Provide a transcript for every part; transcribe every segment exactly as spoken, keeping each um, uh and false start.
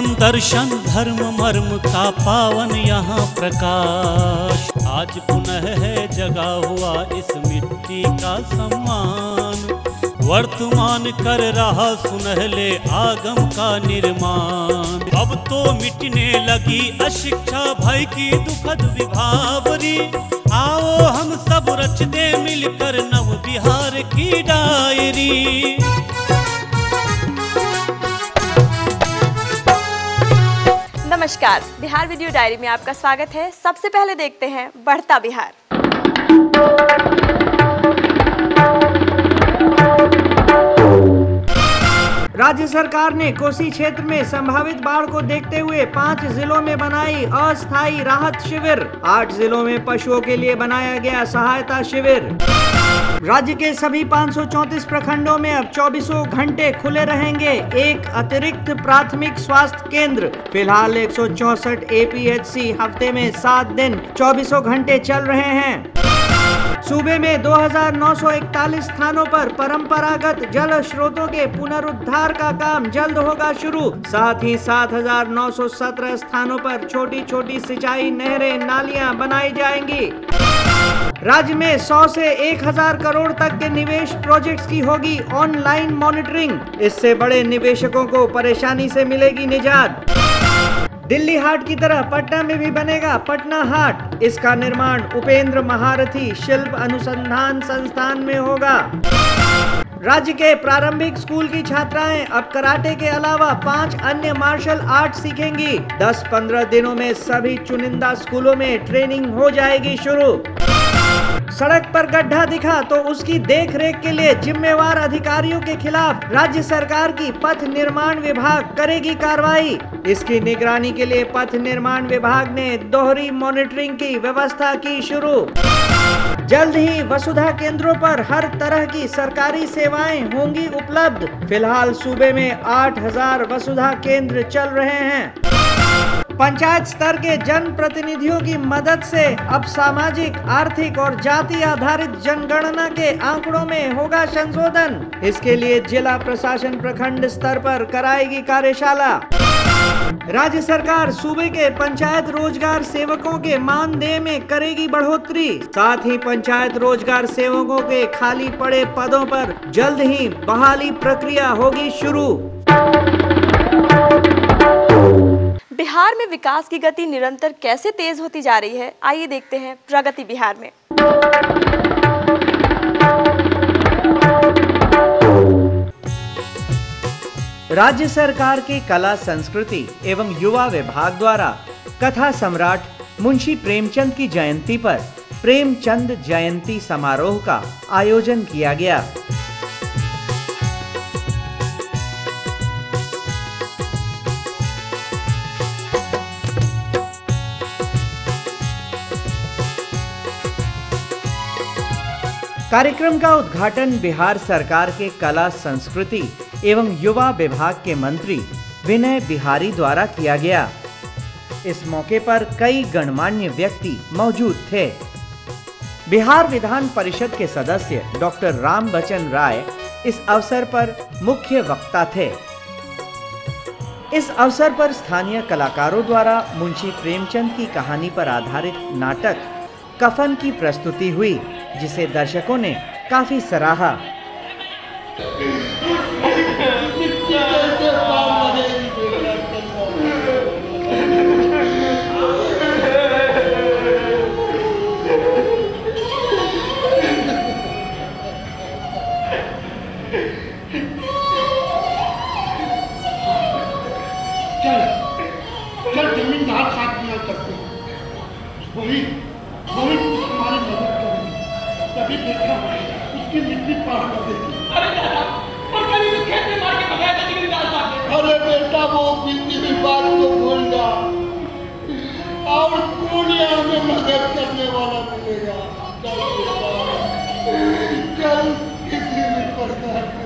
परम दर्शन धर्म मर्म का पावन यहाँ प्रकाश। आज पुनः है जगा हुआ इस मिट्टी का सम्मान, वर्तमान कर रहा सुनहले आगम का निर्माण। अब तो मिटने लगी अशिक्षा भय की दुखद विभावरी, आओ हम सब रच दे मिलकर नव बिहार की डायरी। नमस्कार, बिहार वीडियो डायरी में आपका स्वागत है। सबसे पहले देखते हैं बढ़ता बिहार। राज्य सरकार ने कोसी क्षेत्र में संभावित बाढ़ को देखते हुए पाँच जिलों में बनाई अस्थायी राहत शिविर। आठ जिलों में पशुओं के लिए बनाया गया सहायता शिविर। राज्य के सभी पाँच सौ चौंतीस प्रखंडों में अब चौबीसों घंटे खुले रहेंगे एक अतिरिक्त प्राथमिक स्वास्थ्य केंद्र। फिलहाल एक सौ चौसठ ए पी एच सी हफ्ते में सात दिन चौबीसों घंटे चल रहे हैं। सूबे में दो हज़ार नौ सौ इकतालीस स्थानों पर परंपरागत जल स्रोतों के पुनरुद्धार का काम जल्द होगा शुरू। साथ ही सात हज़ार नौ सौ सत्रह स्थानों पर छोटी छोटी सिंचाई नहरें नालियां बनाई जाएंगी। राज्य में सौ से एक हज़ार करोड़ तक के निवेश प्रोजेक्ट्स की होगी ऑनलाइन मॉनिटरिंग। इससे बड़े निवेशकों को परेशानी से मिलेगी निजात। दिल्ली हाट की तरह पटना में भी बनेगा पटना हाट। इसका निर्माण उपेंद्र महारथी शिल्प अनुसंधान संस्थान में होगा। राज्य के प्रारंभिक स्कूल की छात्राएं अब कराटे के अलावा पांच अन्य मार्शल आर्ट सीखेंगी। दस पंद्रह दिनों में सभी चुनिंदा स्कूलों में ट्रेनिंग हो जाएगी शुरू। सड़क पर गड्ढा दिखा तो उसकी देखरेख के लिए जिम्मेवार अधिकारियों के खिलाफ राज्य सरकार की पथ निर्माण विभाग करेगी कार्रवाई। इसकी निगरानी के लिए पथ निर्माण विभाग ने दोहरी मॉनिटरिंग की व्यवस्था की शुरू। जल्द ही वसुधा केंद्रों पर हर तरह की सरकारी सेवाएं होंगी उपलब्ध। फिलहाल सूबे में आठ हज़ार वसुधा केंद्र चल रहे हैं। पंचायत स्तर के जन प्रतिनिधियों की मदद से अब सामाजिक, आर्थिक और जाति आधारित जनगणना के आंकड़ों में होगा संशोधन। इसके लिए जिला प्रशासन प्रखंड स्तर पर कराएगी कार्यशाला। राज्य सरकार सूबे के पंचायत रोजगार सेवकों के मानदेय में करेगी बढ़ोतरी। साथ ही पंचायत रोजगार सेवकों के खाली पड़े पदों पर जल्द ही बहाली प्रक्रिया होगी शुरू। बिहार में विकास की गति निरंतर कैसे तेज होती जा रही है, आइए देखते हैं प्रगति बिहार में। राज्य सरकार के कला संस्कृति एवं युवा विभाग द्वारा कथा सम्राट मुंशी प्रेमचंद की जयंती पर प्रेमचंद जयंती समारोह का आयोजन किया गया। कार्यक्रम का उद्घाटन बिहार सरकार के कला संस्कृति एवं युवा विभाग के मंत्री विनय बिहारी द्वारा किया गया। इस मौके पर कई गणमान्य व्यक्ति मौजूद थे। बिहार विधान परिषद के सदस्य डॉक्टर राम बच्चन राय इस अवसर पर मुख्य वक्ता थे। इस अवसर पर स्थानीय कलाकारों द्वारा मुंशी प्रेमचंद की कहानी पर आधारित नाटक कफन की प्रस्तुति हुई, जिसे दर्शकों ने काफी सराहा। चल जमींदार साथ में करते वही वही हमारी मदद करेगी, तभी देखा उसकी मिट्टी पार कर देगी। अरे दादा, और कभी तो खेत में मार के भगाया था जमींदार साहब। अरे बेटा, वो बीती हुई बात को भूल जा, और कौन हमें मदद करने वाला मिलेगा। चल बेटा, चल किसी भी प्रकार से।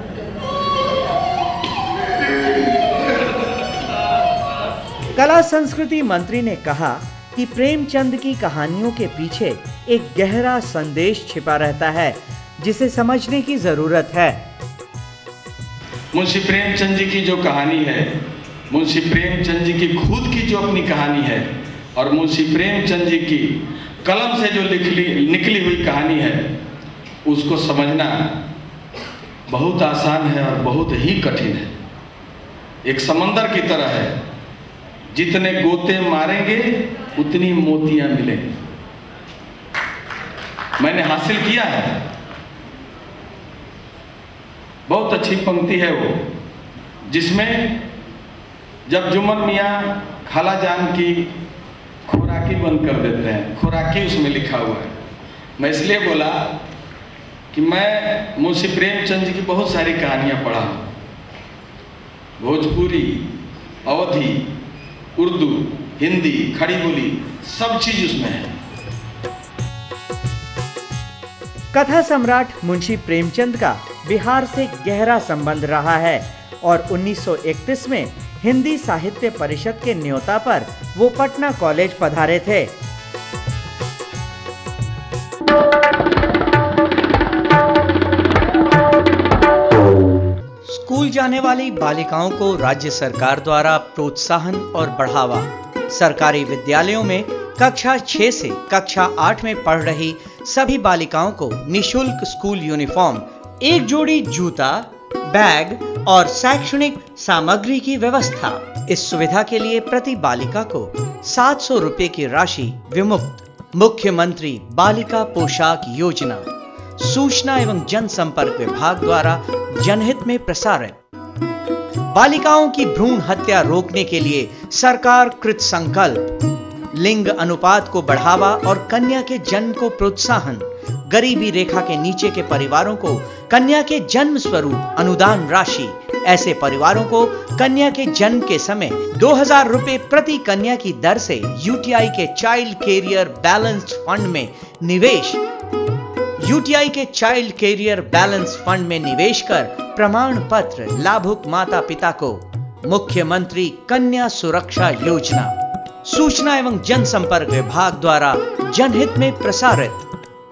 कला संस्कृति मंत्री ने कहा कि प्रेमचंद की कहानियों के पीछे एक गहरा संदेश छिपा रहता है, जिसे समझने की जरूरत है। मुंशी प्रेमचंद जी की जो कहानी है मुंशी प्रेमचंद जी की खुद की जो अपनी कहानी है और मुंशी प्रेमचंद जी की कलम से जो लिखली निकली हुई कहानी है, उसको समझना बहुत आसान है और बहुत ही कठिन है। एक समंदर की तरह है, जितने गोते मारेंगे उतनी मोतियां मिलेंगी। मैंने हासिल किया है। बहुत अच्छी पंक्ति है वो, जिसमें जब जुम्मन मियाँ खाला जान की खुराकी बंद कर देते हैं, खुराकी उसमें लिखा हुआ है। मैं इसलिए बोला कि मैं मुंशी प्रेमचंद जी की बहुत सारी कहानियाँ पढ़ा हूँ। भोजपुरी, अवधी, उर्दू, हिंदी, खड़ी बोली, सब चीज़ उसमें है। कथा सम्राट मुंशी प्रेमचंद का बिहार से गहरा संबंध रहा है और उन्नीस सौ इकतीस में हिंदी साहित्य परिषद के न्योता पर वो पटना कॉलेज पधारे थे। स्कूल जाने वाली बालिकाओं को राज्य सरकार द्वारा प्रोत्साहन और बढ़ावा। सरकारी विद्यालयों में कक्षा छह से कक्षा आठ में पढ़ रही सभी बालिकाओं को निशुल्क स्कूल यूनिफॉर्म, एक जोड़ी जूता, बैग और शैक्षणिक सामग्री की व्यवस्था। इस सुविधा के लिए प्रति बालिका को सात सौ रुपए की राशि विमुक्त। मुख्यमंत्री बालिका पोशाक योजना सूचना एवं जनसंपर्क विभाग द्वारा जनहित में प्रसारित। बालिकाओं की भ्रूण हत्या रोकने के लिए सरकार कृत संकल्प। लिंग अनुपात को बढ़ावा और कन्या के जन्म को प्रोत्साहन। गरीबी रेखा के नीचे के परिवारों को कन्या के जन्म स्वरूप अनुदान राशि। ऐसे परिवारों को कन्या के जन्म के समय दो हजार रुपए प्रति कन्या की दर से यूटीआई के चाइल्ड कैरियर बैलेंस्ड फंड में निवेश। यूटीआई के चाइल्ड कैरियर बैलेंस फंड में निवेश कर प्रमाण पत्र लाभुक माता पिता को। मुख्यमंत्री कन्या सुरक्षा योजना सूचना एवं जनसंपर्क विभाग द्वारा जनहित में प्रसारित।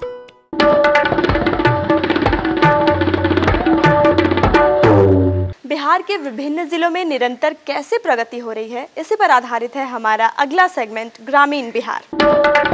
बिहार के विभिन्न जिलों में निरंतर कैसे प्रगति हो रही है, इसी पर आधारित है हमारा अगला सेगमेंट ग्रामीण बिहार।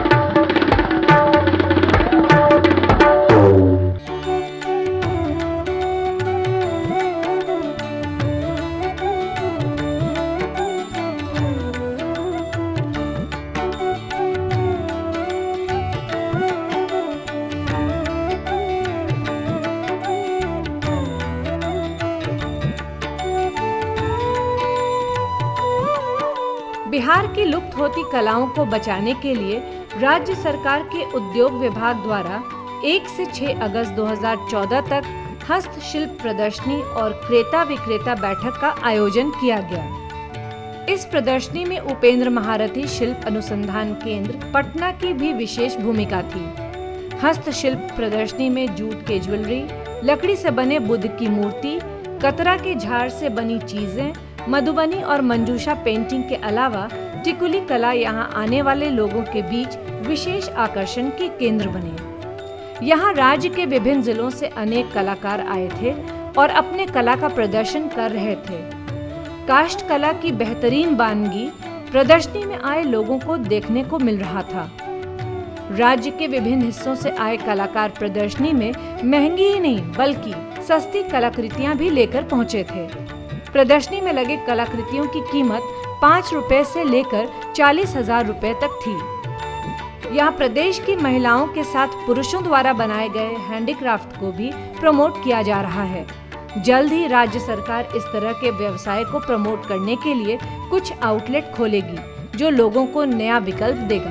बिहार की लुप्त होती कलाओं को बचाने के लिए राज्य सरकार के उद्योग विभाग द्वारा एक से छह अगस्त दो हज़ार चौदह तक हस्तशिल्प प्रदर्शनी और क्रेता विक्रेता बैठक का आयोजन किया गया। इस प्रदर्शनी में उपेंद्र महारथी शिल्प अनुसंधान केंद्र पटना की भी विशेष भूमिका थी। हस्तशिल्प प्रदर्शनी में जूट के ज्वेलरी, लकड़ी से बने बुद्ध की मूर्ति, कतरा के झाड़ से बनी चीजें, मधुबनी और मंजूषा पेंटिंग के अलावा टिकुली कला यहाँ आने वाले लोगों के बीच विशेष आकर्षण के केंद्र बने। यहाँ राज्य के विभिन्न जिलों से अनेक कलाकार आए थे और अपने कला का प्रदर्शन कर रहे थे। काष्ठ कला की बेहतरीन बानगी प्रदर्शनी में आए लोगों को देखने को मिल रहा था। राज्य के विभिन्न हिस्सों से आए कलाकार प्रदर्शनी में महंगी ही नहीं बल्कि सस्ती कलाकृतियां भी लेकर पहुंचे थे। प्रदर्शनी में लगे कलाकृतियों की कीमत पाँच रुपए से लेकर चालीस हजार रुपए तक थी। यहाँ प्रदेश की महिलाओं के साथ पुरुषों द्वारा बनाए गए हैंडीक्राफ्ट को भी प्रमोट किया जा रहा है। जल्द ही राज्य सरकार इस तरह के व्यवसाय को प्रमोट करने के लिए कुछ आउटलेट खोलेगी जो लोगों को नया विकल्प देगा।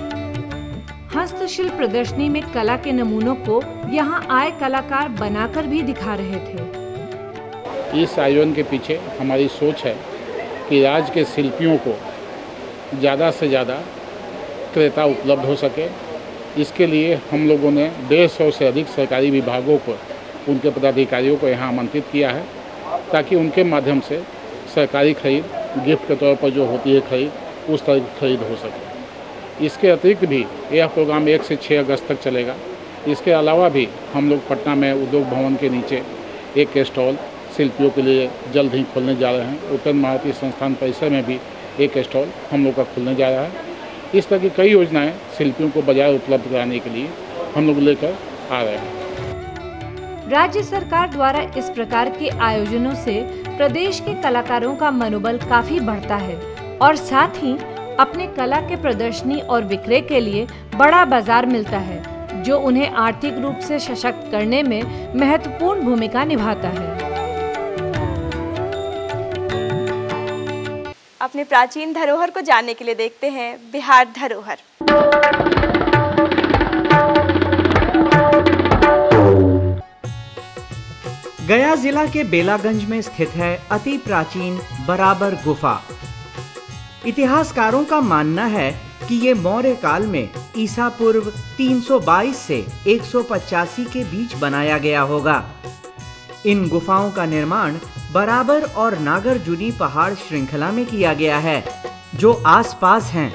हस्तशिल्प प्रदर्शनी में कला के नमूनों को यहाँ आए कलाकार बनाकर भी दिखा रहे थे। इस आयोजन के पीछे हमारी सोच है कि राज्य के शिल्पियों को ज़्यादा से ज़्यादा क्रेता उपलब्ध हो सके। इसके लिए हम लोगों ने डेढ़ सौ से अधिक सरकारी विभागों को, उनके पदाधिकारियों को यहाँ आमंत्रित किया है ताकि उनके माध्यम से सरकारी खरीद गिफ्ट के तौर पर जो होती है खरीद, उस तरह की खरीद हो सके। इसके अतिरिक्त भी यह प्रोग्राम एक से छः अगस्त तक चलेगा। इसके अलावा भी हम लोग पटना में उद्योग भवन के नीचे एक स्टॉल शिल्पियों के लिए जल्द ही खुलने जा रहे हैं। उपेंद्र महारथी संस्थान परिसर में भी एक स्टॉल हम लोग का खुलने जा रहा है। इस तरह की कई योजनाएं शिल्पियों को बाजार उपलब्ध कराने के लिए हम लोग लेकर आ रहे हैं। राज्य सरकार द्वारा इस प्रकार के आयोजनों से प्रदेश के कलाकारों का मनोबल काफी बढ़ता है और साथ ही अपने कला के प्रदर्शनी और विक्रय के लिए बड़ा बाजार मिलता है, जो उन्हें आर्थिक रूप से सशक्त करने में महत्वपूर्ण भूमिका निभाता है। अपने प्राचीन धरोहर को जानने के लिए देखते हैं बिहार धरोहर। गया जिला के बेलागंज में स्थित है अति प्राचीन बराबर गुफा। इतिहासकारों का मानना है कि ये मौर्य काल में ईसा पूर्व तीन सौ बाईस से एक सौ पचासी के बीच बनाया गया होगा। इन गुफाओं का निर्माण बराबर और नागार्जुनी पहाड़ श्रृंखला में किया गया है, जो आसपास हैं।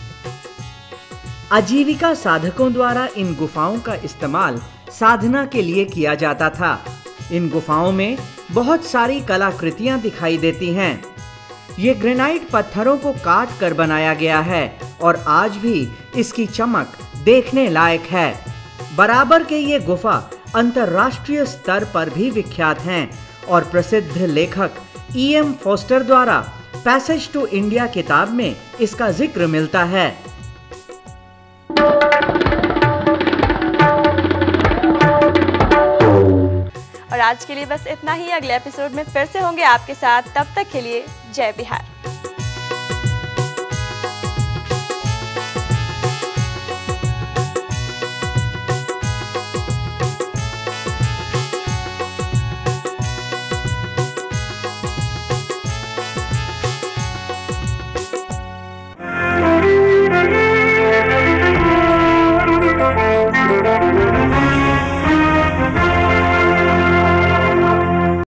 आजीविका साधकों द्वारा इन गुफाओं का इस्तेमाल साधना के लिए किया जाता था। इन गुफाओं में बहुत सारी कलाकृतियां दिखाई देती हैं। ये ग्रेनाइट पत्थरों को काट कर बनाया गया है और आज भी इसकी चमक देखने लायक है। बराबर के ये गुफा अंतर्राष्ट्रीय स्तर पर भी विख्यात हैं और प्रसिद्ध लेखक ई एम फोस्टर द्वारा पैसेज टू इंडिया किताब में इसका जिक्र मिलता है। और आज के लिए बस इतना ही। अगले एपिसोड में फिर से होंगे आपके साथ। तब तक के लिए जय बिहार।